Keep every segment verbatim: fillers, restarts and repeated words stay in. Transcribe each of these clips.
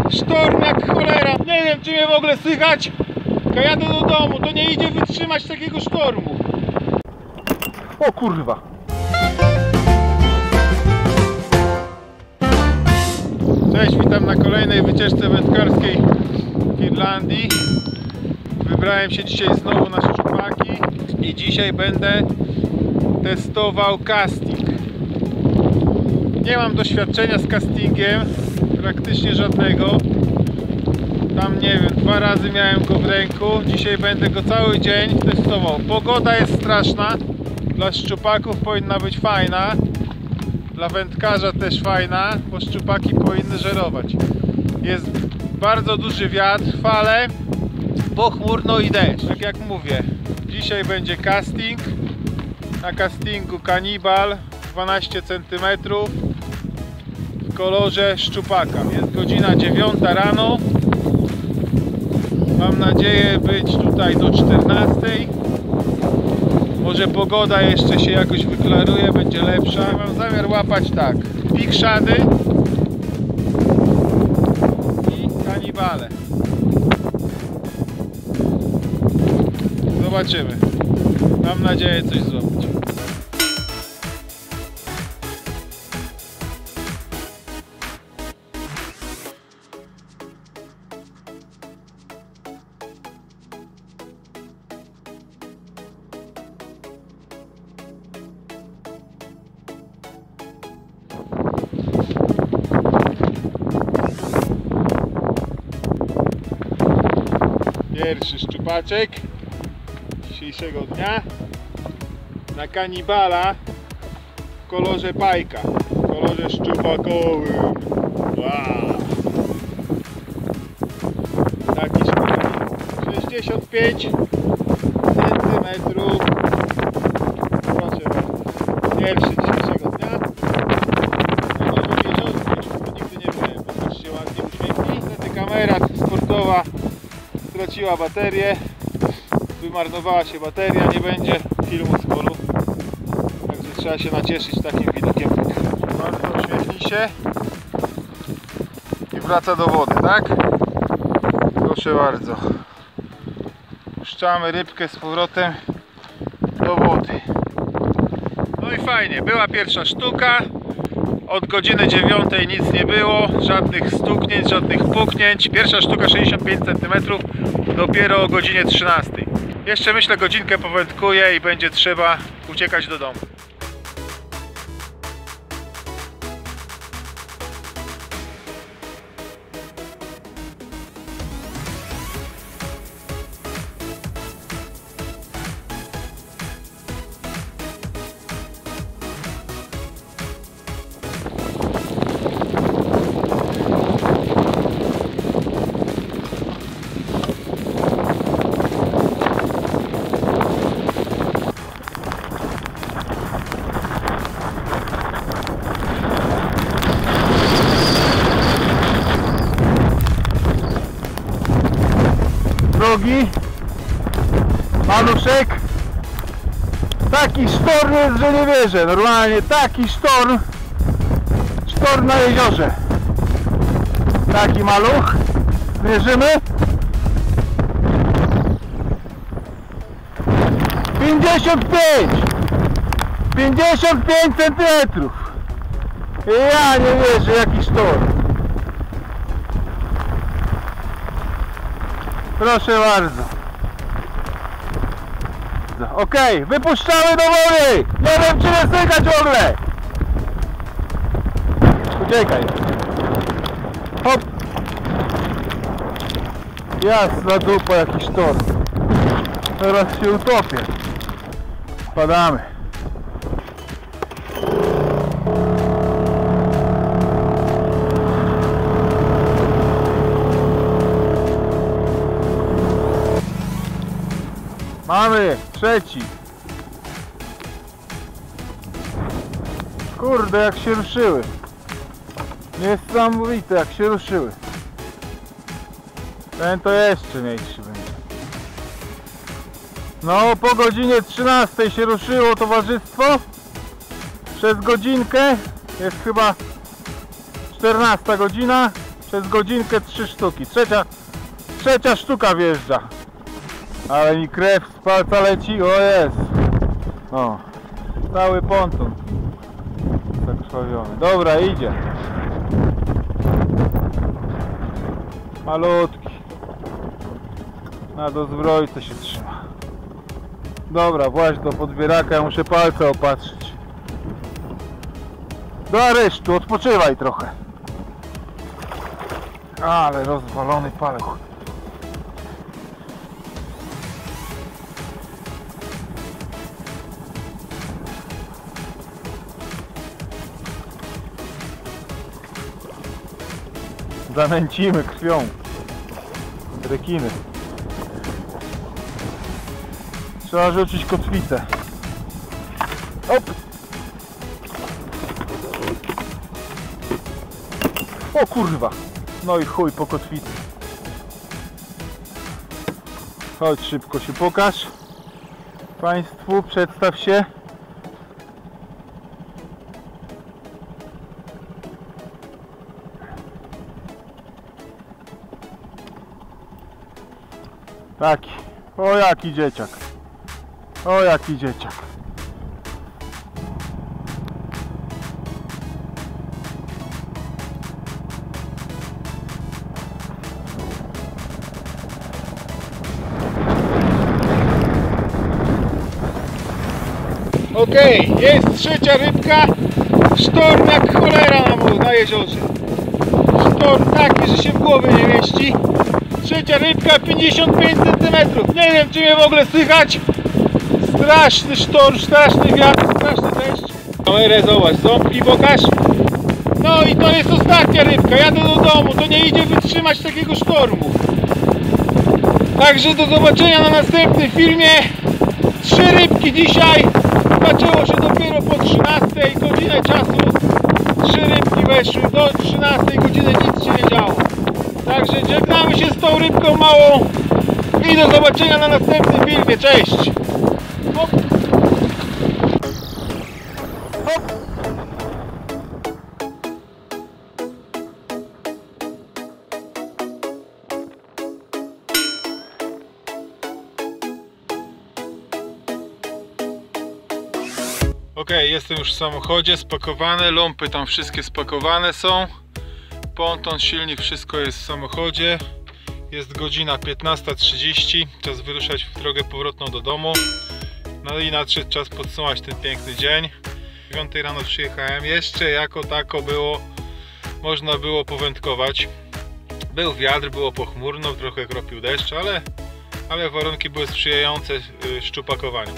Sztorm jak cholera. Nie wiem, czy mnie w ogóle słychać. Jadę do domu, to nie idzie wytrzymać takiego sztormu. O kurwa. Cześć, witam na kolejnej wycieczce wędkarskiej w Irlandii. Wybrałem się dzisiaj znowu na szczupaki i dzisiaj będę testował casting. Nie mam doświadczenia z castingiem, praktycznie żadnego. Tam nie wiem, dwa razy miałem go w ręku. Dzisiaj będę go cały dzień testował. Pogoda jest straszna. Dla szczupaków powinna być fajna. Dla wędkarza też fajna, bo szczupaki powinny żerować. Jest bardzo duży wiatr, fale, pochmurno i deszcz. Tak jak mówię, dzisiaj będzie casting. Na castingu Cannibal dwanaście centymetrów w kolorze szczupaka. Jest godzina dziewiąta rano. Mam nadzieję być tutaj do czternastej. Może pogoda jeszcze się jakoś wyklaruje, będzie lepsza. Mam zamiar łapać tak, big shady i kanibale. Zobaczymy. Mam nadzieję coś zrobić. Pierwszy szczupaczek dzisiejszego dnia na kanibala w kolorze pajka, w kolorze szczupakowym. Wow. Taki szczupak sześćdziesiąt pięć centymetrów. Proszę bardzo. Pierwszy dzisiejszego dnia. No może bieżący, bo nigdy nie byłem. Popatrzcie, ładnie uśmiechni. Niestety kamera sportowa straciła baterię, wymarnowała się bateria, nie będzie filmu z polu, także trzeba się nacieszyć takim widokiem. Bardzo uśmiechnij się i wraca do wody, tak? Proszę bardzo. Puszczamy rybkę z powrotem do wody. No i fajnie, była pierwsza sztuka. Od godziny dziewiątej nic nie było, żadnych stuknięć, żadnych puknięć. Pierwsza sztuka sześćdziesiąt pięć centymetrów, dopiero o godzinie trzynastej. Jeszcze myślę godzinkę powędkuję i będzie trzeba uciekać do domu. Drogi maluszek, taki sztorm jest, że nie wierzę. Normalnie taki sztorm, sztorm na jeziorze. Taki maluch. Mierzymy pięćdziesiąt pięć pięćdziesiąt pięć centymetrów. Ja nie wierzę, jaki sztorm. Proszę bardzo. Okej, okay, wypuszczamy do wody. Nie wiem, czy nie słychać w ogóle. Uciekaj. Hop. Jasna dupa, jaki sztorm. Teraz się utopię. Spadamy. Mamy trzeci. Kurde, jak się ruszyły. Niesamowite, jak się ruszyły. Ten to jeszcze mniejszy będzie. No, po godzinie trzynastej się ruszyło towarzystwo. Przez godzinkę, jest chyba czternasta godzina, Przez godzinkę trzy sztuki. Trzecia, trzecia sztuka wjeżdża. Ale mi krew z palca leci. O jest. O, cały ponton zakrwawiony. Dobra, idzie. Malutki. Na dozbrojce się trzyma. Dobra, właśnie do podbieraka, ja muszę palce opatrzyć. Do aresztu, odpoczywaj trochę. Ale rozwalony paluch. Zanęcimy krwią rekiny. Trzeba rzucić kotwicę. Op! O kurwa! No i chuj po kotwicy. Chodź szybko się pokaż państwu, przedstaw się. Taki. O jaki dzieciak. O jaki dzieciak. Okej, okay, jest trzecia rybka. Sztorm jak cholera na, na jeziorze. Sztorm taki, że się w głowie nie mieści. Trzecia rybka, pięćdziesiąt pięć centymetrów. Nie wiem, czy mnie w ogóle słychać. Straszny sztorm, straszny wiatr, straszny deszcz. Kamerę zobacz, ząbki pokaż. No i to jest ostatnia rybka. Jadę do domu, to nie idzie wytrzymać takiego sztormu. Także do zobaczenia na następnym filmie. Trzy rybki dzisiaj. Zaczęło się dopiero po trzynastej, godzinę czasu. Trzy rybki weszły, do trzynastej godziny nic się nie działo. Także żegnamy się z tą rybką małą i do zobaczenia na następnym filmie. Cześć! Hop. Hop. Ok, jestem już w samochodzie, spakowane, lampy tam wszystkie spakowane są. Ponton, silnik, wszystko jest w samochodzie. Jest godzina piętnasta trzydzieści, czas wyruszać w drogę powrotną do domu. No i nadszedł czas podsumować ten piękny dzień. O dziewiątej rano przyjechałem, jeszcze jako tako było, można było powędkować. Był wiatr, było pochmurno, trochę kropił deszcz, ale, ale warunki były sprzyjające szczupakowaniu.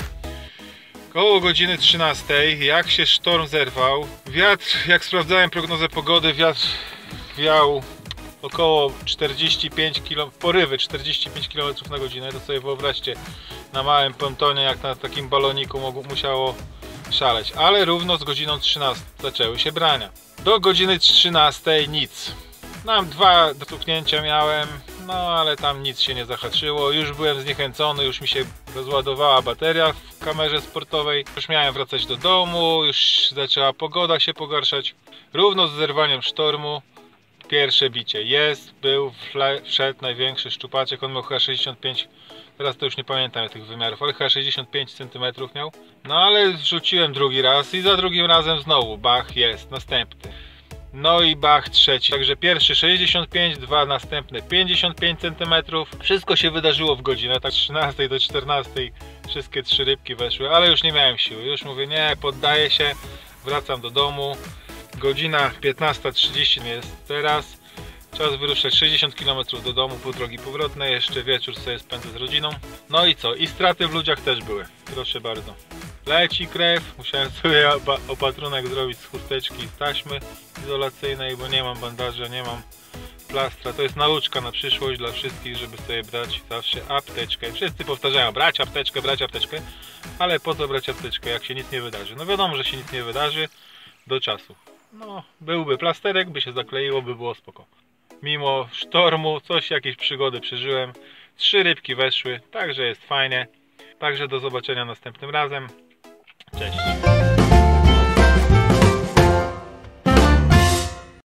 Koło godziny trzynastej, jak się sztorm zerwał, wiatr, jak sprawdzałem prognozę pogody, wiatr wiał około czterdzieści pięć kilometrów, porywy czterdzieści pięć kilometrów na godzinę. To sobie wyobraźcie, na małym pontonie, jak na takim baloniku mogło, musiało szaleć. Ale równo z godziną trzynastą zaczęły się brania. Do godziny trzynastej nic. Tam dwa dotuknięcia miałem, no ale tam nic się nie zahaczyło. Już byłem zniechęcony, już mi się rozładowała bateria w kamerze sportowej. Już miałem wracać do domu, już zaczęła pogoda się pogarszać. Równo z zerwaniem sztormu pierwsze bicie jest, był, wszedł największy szczupaczek, on miał chyba sześćdziesiąt pięć, teraz to już nie pamiętam tych wymiarów, ale chyba sześćdziesiąt pięć centymetrów miał. No ale wrzuciłem drugi raz i za drugim razem znowu bach, jest następny. No i bach trzeci, także pierwszy sześćdziesiąt pięć, dwa następne pięćdziesiąt pięć centymetrów. Wszystko się wydarzyło w godzinę, tak trzynastej do czternastej wszystkie trzy rybki weszły, ale już nie miałem siły, już mówię nie, poddaję się, wracam do domu. Godzina piętnasta trzydzieści jest teraz, czas wyruszać sześćdziesiąt kilometrów do domu, pół drogi powrotnej, jeszcze wieczór sobie spędzę z rodziną. No i co? I straty w ludziach też były, proszę bardzo. Leci krew, musiałem sobie opatrunek zrobić z chusteczki i z taśmy izolacyjnej, bo nie mam bandaża, nie mam plastra. To jest nauczka na przyszłość dla wszystkich, żeby sobie brać zawsze apteczkę. Wszyscy powtarzają, brać apteczkę, brać apteczkę, ale po co brać apteczkę, jak się nic nie wydarzy? No wiadomo, że się nic nie wydarzy do czasu. No, byłby plasterek, by się zakleiło, by było spoko. Mimo sztormu, coś, jakieś przygody przeżyłem. Trzy rybki weszły, także jest fajnie. Także do zobaczenia następnym razem. Cześć!